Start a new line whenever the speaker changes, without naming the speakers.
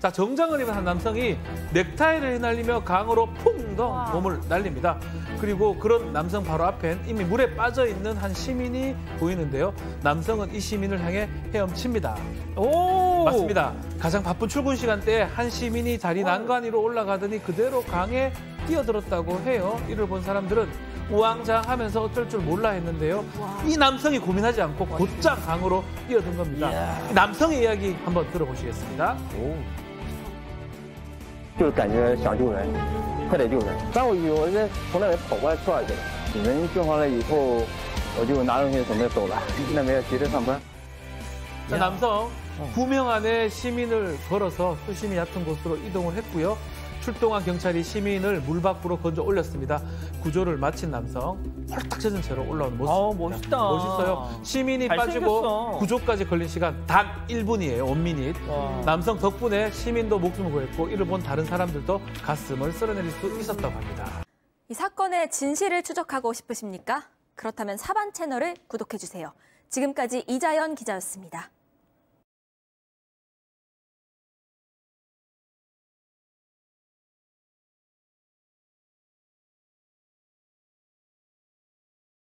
자, 정장을 입은 한 남성이 넥타이를 휘날리며 강으로 풍덩 몸을 날립니다. 그리고 그런 남성 바로 앞엔 이미 물에 빠져 있는 한 시민이 보이는데요. 남성은 이 시민을 향해 헤엄칩니다.
오!
맞습니다. 가장 바쁜 출근 시간대에 한 시민이 다리 난간 위로 올라가더니 그대로 강에 뛰어들었다고 해요. 이를 본 사람들은 우왕좌왕하면서 어쩔 줄 몰라 했는데요. 이 남성이 고민하지 않고 곧장 강으로 뛰어든 겁니다. 이 남성의 이야기 한번 들어보시겠습니다.
就感觉想救人，快点救人。但我以为我是从那里跑过来出来的，你们救好了以后，我就拿东西准备走了。那边急着上班。
자, 남성 9명 안에 시민을 걸어서 수심이 얕은 곳으로 이동을 했고요. 출동한 경찰이 시민을 물 밖으로 건져 올렸습니다. 구조를 마친 남성 홀딱 젖은 채로 올라오는 모습입니다.
멋있다.
멋있어요. 시민이
잘생겼어.
빠지고 구조까지 걸린 시간 단 1분이에요. 1미닛. 남성 덕분에 시민도 목숨을 구했고 이를 본 다른 사람들도 가슴을 쓸어내릴 수 있었다고 합니다.
이 사건의 진실을 추적하고 싶으십니까? 그렇다면 사반 채널을 구독해주세요. 지금까지 이자연 기자였습니다.